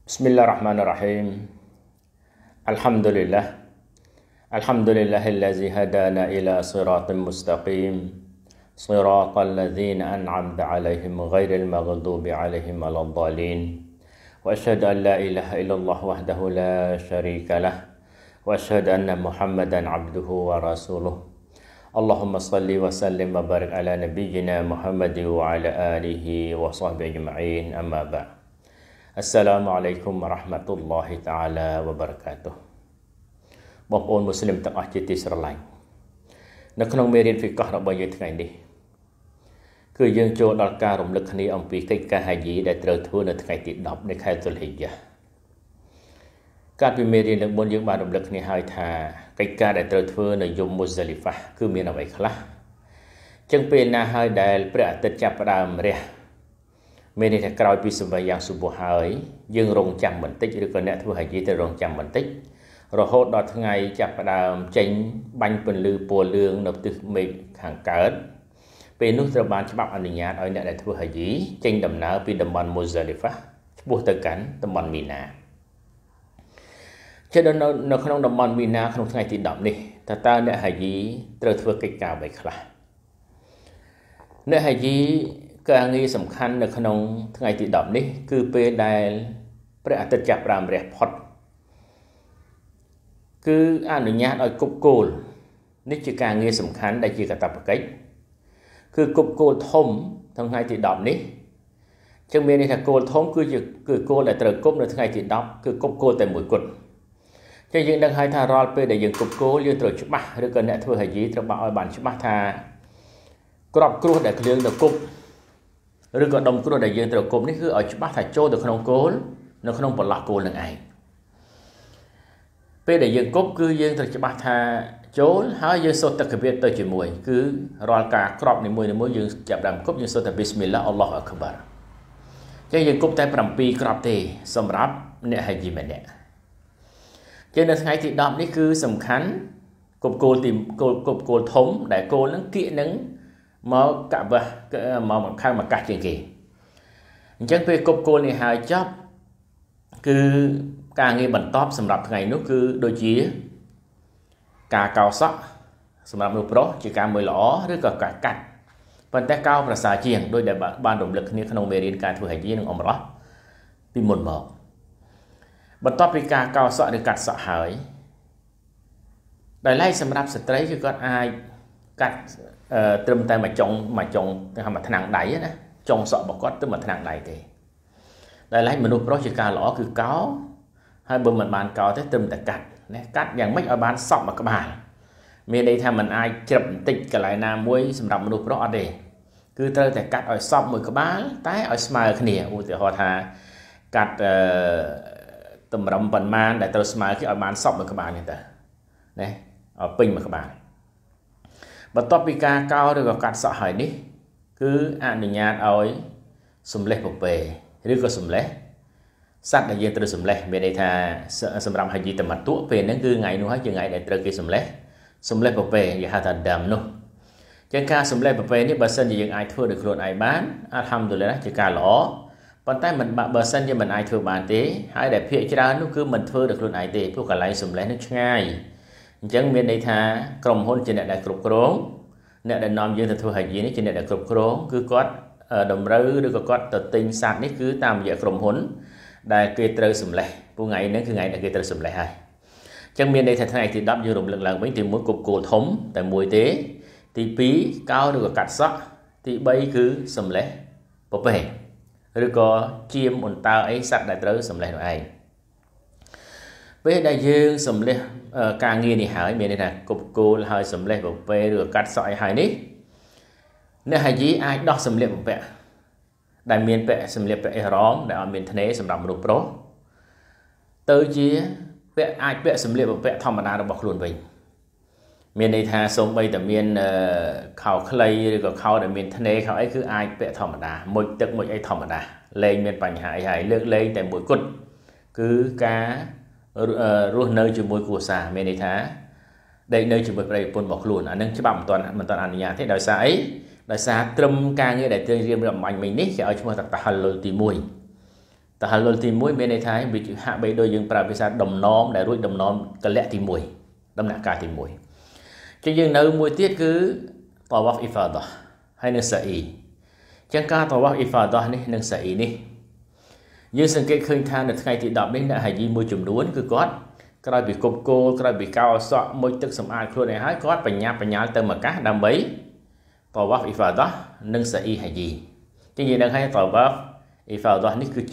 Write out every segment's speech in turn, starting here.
بسم الله الرحمن الرحيم الحمد لله الذي هدانا إلى صراط مستقيم صراط الذين أنعمت عليهم غير المغضوب عليهم ولا الضالين وأشهد أن لا إله إلا الله وحده لا شريك له وأشهد أن محمدا عبده ورسوله اللهم صل وسلم وبارك على نبينا محمد وعلى آله وصحبه أجمعين أما بعد السلام عليكم ورحمة الله تعالى وبركاته បងប្អូនមូស្លីមទាំងអស់ជាទីស្រឡាញ់នៅក្នុងមេរៀនហ្វីកះរបស់យើងថ្ងៃនេះគឺយើងចូលដល់ការរំលឹកគ្នាអំពីកិច្ចការហាជីដែលត្រូវធ្វើនៅថ្ងៃទី10នៃខែតុលហ៊ីយ៉ាកាលពីមេរៀនលើកមុនយើងបានរំលឹកគ្នាហើយថាកិច្ចការដែលត្រូវធ្វើនៅយប់មុស្ដលីហ្វាគឺមានអ្វីខ្លះចឹងពេលណាហើយដែលព្រះអាទិត្យចាប់ផ្ដើមរះមានន័យថាក្រោយពីសម្ប័យយ៉ាងសុបហើយយើងរងចាំបន្តិចឬក៏អ្នកធ្វើហាជីត្រូវរងចាំបន្តិចរហូតដល់ថ្ងៃចាប់ផ្ដើមចេញបាញ់ពន្លឺពណ៌លឿងនៅទិសមេឃខាងកើតពេលនោះត្រូវបានច្បាប់អនុញ្ញាតឲ្យអ្នកដែលធ្វើហាជីចេញដំណើរពីតំបន់មុស្ដលីហ្វាឆ្ពោះទៅកាន់តំបន់មីណាជានៅក្នុងតំបន់មីណាក្នុងថ្ងៃទី10នេះតើអ្នកហាជីត្រូវធ្វើកិច្ចការអ្វីខ្លះអ្នកហាជីការងារសំខាន់នៅក្នុងថ្ងៃទី10នេះគឺពេលដែលព្រះអាទិត្យចាប់ផ្ដើមរះផុតគឺអនុញ្ញាតឲ្យគប់គោលនេះជាការងារសំខាន់ដែលជាកាតព្វកិច្ចគឺគប់គោលធំក្នុងថ្ងៃទី10នេះចឹងមានន័យថាគោលធំគឺគោលដែលត្រូវគប់នៅថ្ងៃទី10គឺគប់គោលតែមួយគត់ចឹងយើងដឹងហើយថារាល់ពេលដែលយើងគប់គោលយើងត្រូវច្បាស់ឬក៏អ្នកធ្វើហាជីត្រូវបានឲ្យបានច្បាស់ថាក្របគ្រោះដែលយើងទៅគប់ឬក៏ដុំគ្រោះដែលយើងត្រូវគប់នេះគឺឲ្យច្បាស់ថាចូលទៅក្នុងគោលនៅក្នុងបន្លាស់គោលនឹងឯងពេលដែលយើងគប់គឺយើងត្រូវច្បាស់ថាចូលហើយយើងសូត្រទឹកកបៀតទៅជាមួយគឺរាល់ការក្របនីមួយៗយើងចាប់ដើមគប់យើងសូត្រតែប៊ីស្មិលឡាអល់ឡោះអក្បារចឹងយើងគប់តែ7ក្របទេសម្រាប់អ្នកហាជីម្នាក់ចឹងនៅថ្ងៃទី10នេះគឺសំខាន់គប់គោលទីគប់គោលធំដែលគោលនឹងគៀកនឹងមកកាបះមកខាងមកកាសជាងគេអញ្ចឹងពេលគប់គោលនេះហើយចប់គឺការងារបន្តសម្រាប់ថ្ងៃនោះគឺដូចជាការកោសក់សម្រាប់មនុស្សប្រុសជាការមួយល្អឬក៏ការកាត់ប៉ុន្តែកោប្រសើរជាងដោយដែលបានរំលឹកគ្នាក្នុងមេរៀនការធ្វើហាជីនិងអ៊ុំរ៉ោះពីមុនមកបន្ទាប់ពីការកោសក់ឬកាត់សក់ហើយដោយឡែកសម្រាប់ស្ត្រីគឺគាត់អាចកាត់ត្រឹមតែមួយចុងទៅហៅមួយថ្នាំងដៃណាចុងសក់របស់គាត់ទៅមួយថ្នាំងដៃទេដែលឡែកមនុស្សប្រុសជាការល្អគឺកោហើយបើមិនបានកោទេត្រឹមតែកាត់ណាកាត់យ៉ាងម៉េចឲ្យបានសក់មួយក្បាលមានន័យថាมันអាចជ្រឹបបន្តិចកន្លែងណាមួយសម្រាប់មនុស្សប្រុសអត់ទេគឺត្រូវតែកាត់ឲ្យសក់មួយក្បាលតែឲ្យស្មើគ្នាឧទាហរណ៍ថាកាត់តម្រឹមប៉ុន្មានដែលត្រូវស្មើគ្នាឲ្យបានសក់មួយក្បាលនេះទៅណាឲ្យពេញមួយក្បាលបន្ទាប់ពីការកោឬក៏កាត់សក់ហើយនេះគឺអនុញ្ញាតឲ្យសម្លេះពពែឬក៏សម្លេះសត្វដែលយើងត្រូវសម្លេះមានន័យថាសម្រាប់ហាជីតម៉ាត់ទូពេលហ្នឹងគឺថ្ងៃនោះហើយជាថ្ងៃដែលត្រូវគេសម្លេះពពែគេហៅថាដាំនោះចឹងការសម្លេះពពែនេះបើសិនជាយើងអាចធ្វើដោយខ្លួនឯងបានអាល់ហាំឌុលឡាជាការល្អប៉ុន្តែមិនបើសិនជាមិនអាចធ្វើបានទេហើយដែលភាគច្រើននោះគឺមិនធ្វើដោយខ្លួនឯងទេព្រោះកន្លែងសម្លេះនោះឆ្ងាយអញ្ចឹងមានន័យថាក្រុមហ៊ុនជាអ្នកដែលគ្រប់គ្រងអ្នកដែលនាំយើងទៅធ្វើហាជីនេះជាអ្នកដែលគ្រប់គ្រងគឺគាត់តម្រូវឬក៏គាត់ទៅទិញសត្វនេះគឺតាមរយៈក្រុមហ៊ុនដែលគេត្រូវសម្លេះព្រោះថ្ងៃនេះគឺថ្ងៃដែលគេត្រូវសម្លេះហើយអញ្ចឹងមានន័យថាថ្ងៃទី10យើងរំលឹកឡើងវិញទី1គប់គោលធំតែមួយទេទី2កោឬក៏កាត់សក់ទី3គឺសម្លេះពពែឬក៏ជាមអន្តើអីសត្វដែលត្រូវសម្លេះនោះឯងពេលដែលយើងសម្លេះការងារនេះហើយមានន័យថាគប់គោលហើយសម្លេះពពែឬក៏កាត់សក់ឲ្យហើយនេះអ្នកហាជីអាចដោះសម្លៀកបំពាក់ដែលមានពាក់សម្លៀកពាក់អ៊ីរ៉មដែលអត់មានធ្នេរសម្រាប់មនុស្សប្រុសទៅជាអាចពាក់សម្លៀកបំពាក់ធម្មតារបស់ខ្លួនវិញមានន័យថាសូម្បីតែមានខោខ្លីឬក៏ខោដែលមានធ្នេរខោអីគឺអាចពាក់ធម្មតាមុជទឹកមុជអីធម្មតាលែងមានបញ្ហាអីហើយលើកលែងតែមួយគត់គឺការរស់នៅជាមួយគ្រួសារមានន័យថាដេកនៅជាមួយប្រិយប្រពន្ធរបស់ខ្លួនអានឹងច្បាប់មិនទាន់អនុញ្ញាតទេដោយសារអីដោយសារត្រឹមការងារដែលត្រូវរៀបរាប់អំបញ្ញមិញនេះគេឲ្យឈ្មោះថាតហលលទី1 ta halul ti muối bên này thái bị hạ bấy đôi dương pra visa đồng nóm để ruồi đồng nóm cái lẹ ti muối đâm nặng cả ti muối cho dương nơi muối tiết cứ tawaf ifadah hay nâng sa'i chẳng ca tawaf ifadah này nâng sa'i này dương sân kết khơi than được ngày thì đọc đến đã hay gì môi trường đuốn cứ có cái bị cục cô cái bị cao sọ môi tức sầm ai luôn này hái có bành nhá từ mà cá đam bấy tawaf ifadah nâng sa'i hay gì cái gì đang hay tawaf ifadah này cứ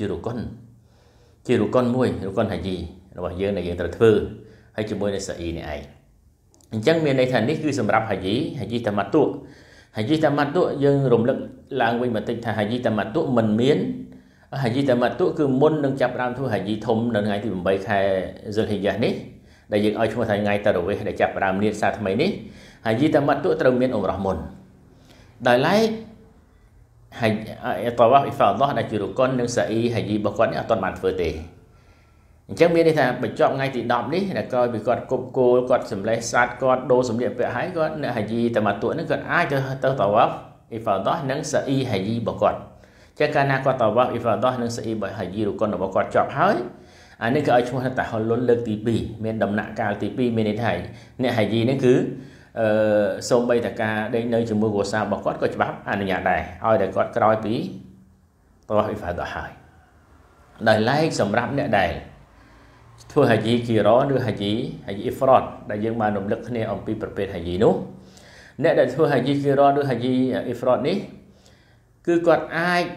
chỉ rukun môi rukun hay gì rồi dương này dương tự thư hay chỉ môi này sa'i này ai chẳng miền này thành này cứ sầm rập hay gì tamattu dương rùng lực làng quên mà tinh thà hay gì tamattu mình miến hay gì tamattu cứ môn nâng chập ram thu hay gì thông nâng ngày thì mình bay khai dương hình dạng này đại diện ở chung thành ngày ta rồi để chập ram niên sa thay này hay gì tamattu từ miền umrah đại lái hay tawaf ifadah đã chịu con nâng sa'i hay gì bảo quản ở toàn bản phơi tề chẳng biết đây thà bị chọn ngay thì đọc đi là coi bị con cô con sầm lấy sát con đô sầm điện vẽ hái con hay gì tầm mặt tuổi nó gần ai cho tawaf ifadah nâng sa'i hay gì bảo quản chẳng cả na con tawaf ifadah nâng sa'i bởi hay gì rồi con bảo quản chọn hái anh ấy cái chúng ta tại họ luôn lực tí bì miền đầm nặng cao tí bì miền này thầy nè hay gì nó cứ sông bay cả đây nơi chúng mua của sao bảo quản có bắp anh nhà này ai để con coi tí tawaf ifadah hay đại lai sầm rạp nè đại thưa hay gì kia đó đưa hay gì ifrat đại dương mà nỗ lực này ông pi prepare hay gì nữa nè đại thưa hay gì kia đó đưa hay gì ifrat ní cứ còn ai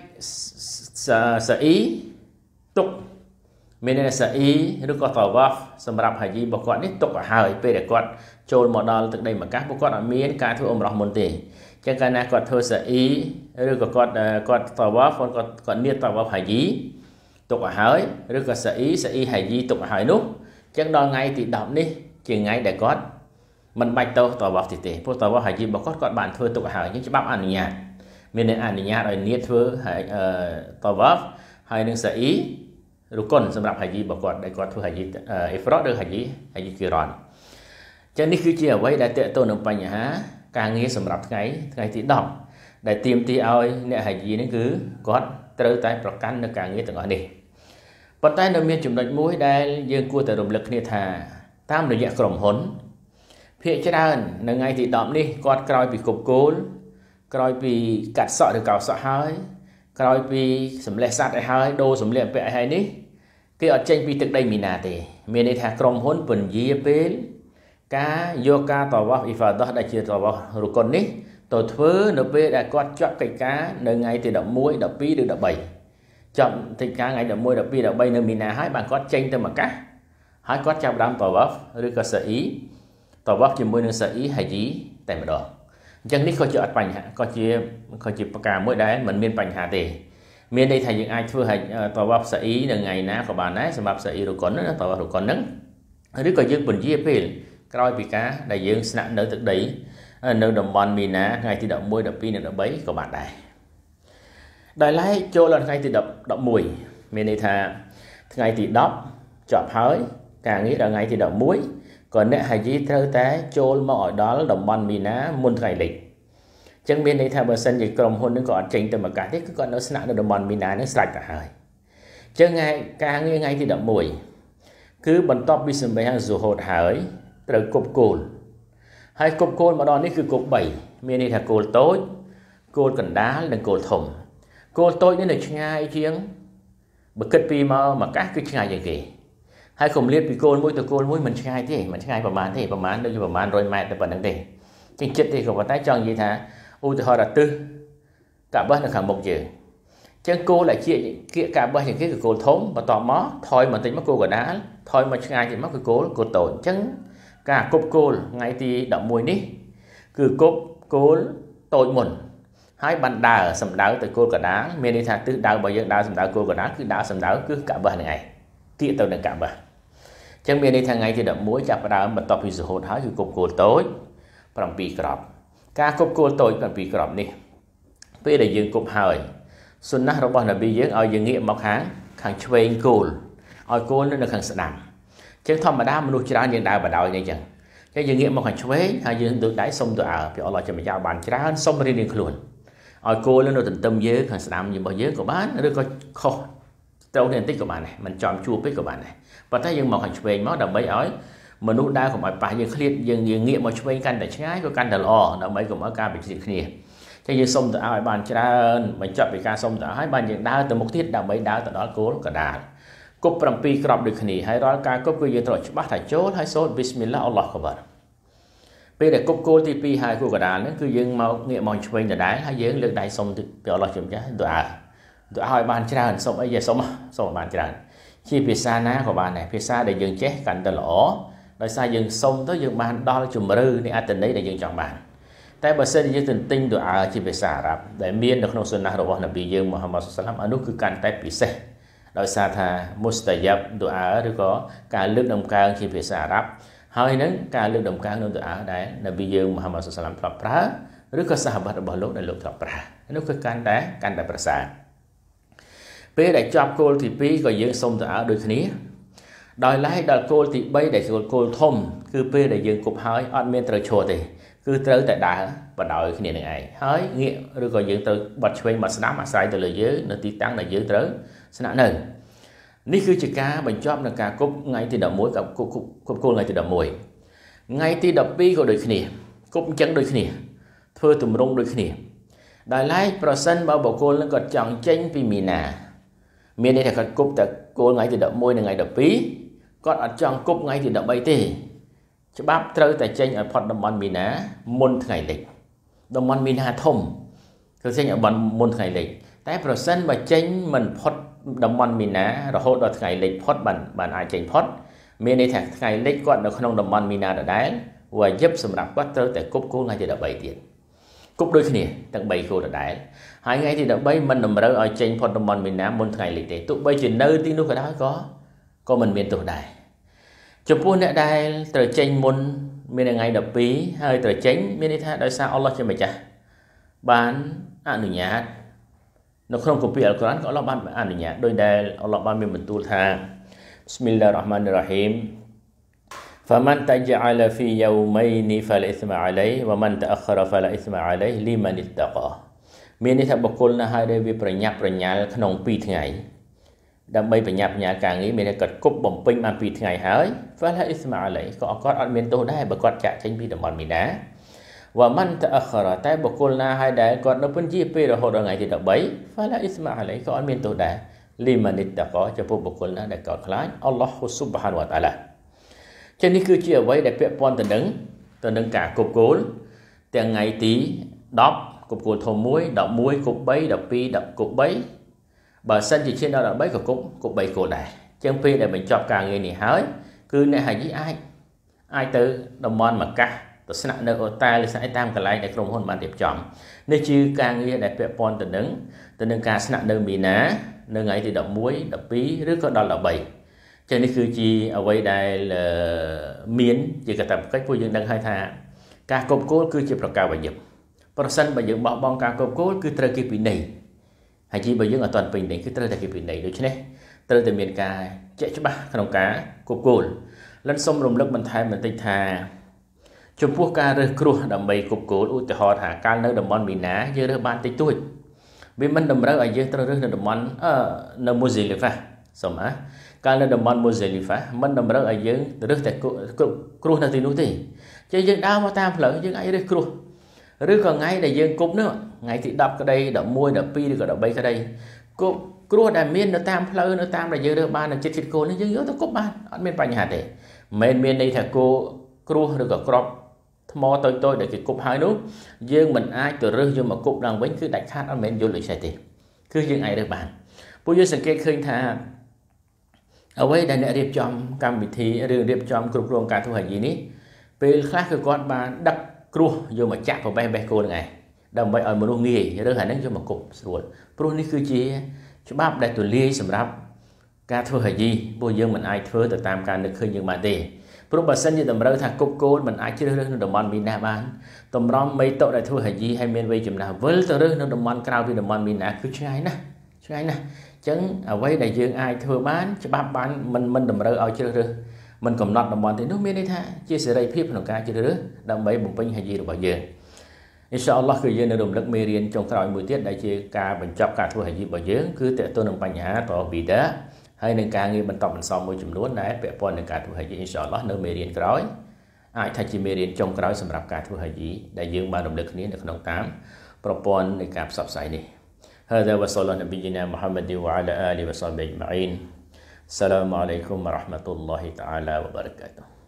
sợ ý tục mình này sợ ý nó có tawaf sầm rạp hay gì bảo quản ní tục ở hai pe để con trôn một đòn từ đây mà các bảo quản ở miền cả thưa ông rong môn tề chẳng cái này còn thưa sợ ý rồi còn tawaf còn niết tawaf hay gì tục ở hỏi rất là sa'i hay gì tục ở hỏi nút chắc đo ngay thì đọc đi chỉ ngay để có mình bạch tàu tawaf thì tệ phố tawaf hay gì bảo có bạn thưa tục ở hỏi những bắp ăn nhạt mình nên ăn nhạt rồi niết thưa hay tawaf hay nên sa'i rồi còn sầm rạp hay gì bảo có để có thưa hay gì ifrat được hay gì kia rồi cho nên cứ chia với đại tệ tôi nộp bài nhà càng nghe sầm rạp ngày thì đọc để tìm tí ơi nè hay gì nó cứ có từ tạiประกัน នៅការងារទាំងអស់នេះប៉ុន្តែនៅមានចំណុចមួយដែលយើងគួរតែរំលឹកគ្នាថាតាមរយៈក្រុមហ៊ុនភាគច្រើននៅថ្ងៃទី10នេះគាត់ក្រោយពីគប់គោលក្រោយពីកាត់សក់ឬកោសក់ហើយក្រោយពីសម្លេះសัตว์ឲ្យហើយដូរសម្លៀកបំពាក់ឲ្យហើយនេះគេអត់ចេញពីទឹកដីមីណាទេមានន័យថាក្រុមហ៊ុនពន្យាពេលការយកការតវ៉ាifadah ដែលជាតវ៉ារុគុននេះទៅធ្វើនៅពេលដែលគាត់ជាប់កិច្ចការនៅថ្ងៃទី11 12ឬ13ចាប់កិច្ចការថ្ងៃ11 12 13នៅមីណាហើយបានគាត់ចេញទៅម៉ាកាសហើយគាត់ចាប់ដើមតវ៉ាហ្វឬក៏sa'iតវ៉ាហ្វជាមួយនឹងsa'i hay gìតែម្ដងអញ្ចឹងនេះក៏ជាអត់បញ្ហាក៏ជាប្រការមួយដែលមិនមានបញ្ហាទេមានន័យថាយើងអាចធ្វើឲ្យតវ៉ាហ្វsa'iនៅថ្ងៃណាក៏បានដែរសម្រាប់ sa'i រុគុនណាតវ៉ាហ្វរុគុនហ្នឹងឬក៏យើងពន្យាពេលក្រោយពីការដែលយើងស្នាក់នៅទឹកដីនៅតំបន់មីណាថ្ងៃទី11 12 និង 13ក៏បានដែរដែលឡែកចូលដល់ថ្ងៃទី11មានន័យថាថ្ងៃទី10ចប់ហើយការងារដល់ថ្ងៃទី11ក៏អ្នកហាជីត្រូវតែចូលមកឲ្យដល់តំបន់មីណាមុនថ្ងៃលិចអញ្ចឹងមានន័យថាបើសិនជាក្រុមហ៊ុននឹងក៏អត់ចេញទៅមកកាសទេគឺគាត់នៅស្នាក់នៅតំបន់មីណានឹងស្រេចទៅហើយអញ្ចឹងការងារថ្ងៃទី11គឺបន្ទាប់ពីសម្រាប់ស៊ូហូតហើយត្រូវគប់គោលហើយគប់គោលម្ដងនេះគឺគប់3មានន័យថាគោលតូចគោលកណ្ដាលនិងគោលធំគោលតូចនេះនៅឆ្ងាយជាងបើគិតពីមកកាសគឺឆ្ងាយជាងគេហើយកុំលៀបពីគោលមួយទៅគោលមួយមិនឆ្ងាយទេមិនឆ្ងាយប្រហែលទេប្រហែលដូចប្រហែល100 ម៉ែត្រទៅប៉ុណ្្នឹងទេជាងចិត្តទេក៏ប៉ុន្តែចង់និយាយថាឧទាហរណ៍ថាទិសកាបះនៅខាងមុខយើងអញ្ចឹងគោលដែលជាគៀកកាបះជាងគេគឺគោលធំបន្ទាប់មកថយបន្តិចមកគោលកណ្ដាលថយមកឆ្ងាយទៀតមកគឺគោលតូចអញ្ចឹងការគប់គោលថ្ងៃទី11នេះគឺគប់គោលតូចមុនហើយបានដើរសំដៅទៅគោលកណ្ដាលមានន័យថាទិសដៅរបស់យើងដើរសំដៅគោលកណ្ដាលគឺដើរសំដៅគឺកាបះហ្នឹងឯងគៀកទៅនឹងកាបះអញ្ចឹងមានន័យថាថ្ងៃទី11ចាប់ផ្ដើមបន្ទាប់ពីសុហូតហើយគឺគប់គោលតូច7គ្រាប់ការគប់គោលតូច7គ្រាប់នេះពេលដែលយើងគប់ហើយសុនណះរបស់នប៊ីយើងឲ្យយើងងាកមកខាងឆ្វេងគោលឲ្យគោលនៅខាងស្ដាំចឹងធម្មតាមនុស្សច្រើនយើងដើរបដោយនេះចឹងយើងងាកមកខាងឆ្វេងហើយយើងដូចដៃសុំទៅអើពីអល់ឡោះជាម្ចាស់បានច្រើនសុំរៀនខ្លួនឲ្យគោលនៅទន្ទឹមយើងខាងស្ដាំរបស់យើងក៏បានឬក៏ខុស trâu nên tích của bạn này mình chọn chua pít của bạn này và thấy dương một hành về máu đầm bấy ói mà nút đa của mọi bài dương khliệt dương nghiệm một chuối căn để trái có căn để lò đầm bấy của mọi ca bị dịch kia cho dương sông từ ai bàn ra mình chọn bị ca sông từ hai bàn dương đa từ một tiết đầm bấy đa từ đó cố cả đà cúp làm pi crop được kia hay đó ca cúp cái dương rồi bắt thải chốt hay số bismillah Allah akbar bây giờ cúp cô thì pi hai cô cả đà nó cứ dương mau nghiệm một chuối để đá hay dương lược đại sông từ Allah chấm trái tụi ai bàn ra xong ấy giờ xong bàn ra chi phía xa ná của bạn này phía xa để dừng chết cạnh tờ lỗ rồi xa dừng xong tới dừng bàn đo chùm rư đi tình đấy để dừng chọn bạn tại bờ sân dừng tình tinh tụi ai chi phía xa rạp để miên được nông xuân nào đó là bị dừng Muhammad sallam ở nút cứ cạnh tay phía xe rồi xa thà mustajab tụi ai rồi có cả lực đồng cao chi phía xa rạp hơi nắng cả lực đồng cao nên tụi ai đấy là bị dừng Muhammad sallam tập ra rồi có sahabat ở bờ lỗ để lục tập ra nút cứ cạnh đá bờ xa bây để chọc cô thì pi có dương sông ở đôi khía đòi lái đòi cô thì bây để cô thông cứ pi để dương cục hơi on miền trời chùa thì cứ tới tại đá và đòi cái này hơi nghĩa rồi còn dương từ bật chơi mà snap mà sai từ lời dưới nó tí tăng là dưới tới snap nền ní cứ chỉ cá mình chọn là cá cục ngay thì đập muối gặp cục cô ngay thì đập muối ngay thì đập pi của đôi khía cục chân đôi khía thưa tụm rung đôi khía đòi lái person bao bộ cô nó còn chọn tranh vì mì nà miền đây là cúp tại cô ngay từ đợt môi là ngày đợt pí còn ở trong cúp ngay từ đợt bay tê cho bắp trâu tại trên ở phật đồng môn miền á môn ngày lịch đồng môn miền hà thôngคือtrên ở bàn môn ngày lịch tại person và trên mình phật đồng môn miền á rồi hốt đợt ngày lịch phật bàn ai trên phật miền đây là ngày lịch còn ở không đồng môn miền á ở đấy và giúp sầm rạp quát trâu tại cúp cô ngay từ đợt bay tiền cúp đôi khi tặng bay cô ở đấy hai ngày thì đợt bay mình nằm ở trên phật đồng môn miền Nam môn ngày lịch để tụ bay chuyển nơi tin lúc ở đó có mình miền tổ đại chụp buôn ở đây từ trên môn miền ngày đợt pí hơi từ tránh miền đây đời sao Allah cho mày chả bán ăn được nhạt nó không có việc của anh có lo bán ăn được nhạt đôi đây Allah bán mình tu tha Bismillahirrahmanirrahim فمن تجعل في يومين فلا إثم عليه ومن تأخر فلا إثم عليه لمن اتقى miền này thằng bậc cô là hai đây vìประหยัดขนมปีไงđam mêประหยัดcàng nghĩ miền này cật cúp bồng pin màปีไงhỡi và là ít mà lại có ăn miền tô đây bậc con chạy tranh bị đầm bòn miền đá và man ta akhara tại bậc cô là hai đây còn nó phân chia pe rồi hồi đầu ngày thì đập bấy và là ít mà lại có ăn miền tô đây liman ittaqa cho bậc cô là để có khái Allah subhanahu wa taala cho nên cứ chia với để bẹp pon từ đứng cả cục cố từ ngày tí đóp cục cồn thầu muối cục bấy đập pi đập cục bấy bờ sân chỉ trên đó là bấy cục bấy cổ này chân pi để mình chọn cả người này hỡi cứ này hay với ai từ đồng môn mà cả tôi sẽ nợ ở tay sẽ tam cả lại để không hôn bạn đẹp chọn nên chứ càng người để bẹp pon từ đứng cả sẽ nợ mì ná nơi ngày thì đập muối đập pi rất có đó là bấy cho nên cứ chi ở đây đây là miến chỉ cả tập cách vui dương đang hai thà cả cục cố cứ chỉប្រកាសបាយperson បើយើងបោះបង់ការគប់គោលគឺត្រូវគេពិន័យហើយជីបើយើងអត់ទាន់ពេញនេះគឺត្រូវតែគេពិន័យដូច្នេះត្រូវតែមានការជាក់ច្បាស់ក្នុងការគប់គោលលិនសុំរំលឹកបន្ថែមបន្តិចថាចំពោះការរើសគ្រោះដើម្បីគប់គោលឧទាហរណ៍ថាកាលនៅតំបន់មីណាយើងរើសបានតិចតួចវាមិនតម្រូវឲ្យយើងត្រូវរើសនៅតំបន់នៅមូស៊ីលីហ្វាសុំកាលនៅតំបន់មូស៊ីលីហ្វាមិនតម្រូវឲ្យយើងរើសតែគ្រោះនៅទីនោះទេចេះយើងដើរមកតាមផ្លូវយើងអាចរើសគ្រោះឬក៏ថ្ងៃដែលយើងគប់នោះថ្ងៃទី10ក្តី11 12ឬក៏13ក្តីគប់គ្រោះដែលមាននៅតាមផ្លូវនៅតាមដែលយើងរើសបាននៅចិត្តគោលនេះយើងយកទៅគប់បានអត់មានបញ្ហាទេមិនមានន័យថាគោគ្រោះឬក៏ក្របថ្មតូចៗដែលគេគប់ហើយនោះយើងមិនអាចទៅរើសយកមកគប់ឡើងវិញគឺដាច់ខាតអត់មែនយល់ដូចទេគឺយើងអាចរើសបានពួកយើងសង្កេតឃើញថាអ្វីដែលអ្នករៀបចំកម្មវិធីឬរៀបចំគ្រប់គ្រងការធ្វើហាជីនេះពេលខ្លះគឺគាត់បានដឹកគ្រោះយកមកចាក់ប្របេះបេះគោលហ្នឹងឯងដើម្បីឲ្យមនុស្សងាយរើសអាហ្នឹងយកមកគប់ស្រួលព្រោះនេះគឺជាច្បាប់ដែលទូលាយសម្រាប់ការធ្វើហាជីពួកយើងមិនអាចធ្វើទៅតាមការនឹកឃើញយើងបានទេព្រោះបើសិនជាតម្រូវថាគប់គោលមិនអាចជ្រើសរើសនៅតំបន់មីណាបានតម្រុំមេតុដែលធ្វើហាជីឲ្យមានវ័យចំណាស់វិលទៅរើសនៅតំបន់ក្រៅពីតំបន់មីណាគឺឆ្ងាយណាស់អញ្ចឹងអ្វីដែលយើងអាចធ្វើបានច្បាប់បានមិនតម្រូវឲ្យជ្រើសរើសមិនកំណត់តំបន់ទេនោះមានន័យថាជាសេរីភាពក្នុងការជ្រើសរើសដើម្បីបំពេញហាជីរបស់យើង InsyaAllah គឺយើងនឹងរំលឹកមេរៀនចុងក្រោយមួយទៀតដែលជាការបញ្ចប់ការធ្វើហាជីរបស់យើងគឺតេតទៅនឹងបញ្ហាតវីដាហើយនឹងការងារបន្តបន្សំមួយចំនួនដែលពាក់ព័ន្ធនឹងការធ្វើហាជី InsyaAllah នៅមេរៀនក្រោយអាចថាជាមេរៀនចុងក្រោយសម្រាប់ការធ្វើហាជីដែលយើងបានរំលឹកគ្នានៅក្នុងតាមប្រព័ន្ធនៃការផ្សព្វផ្សាយនេះ هذا وصلى نبينا محمد وعلى آله وصحبه أجمعين السلام عليكم ورحمة الله تعالى وبركاته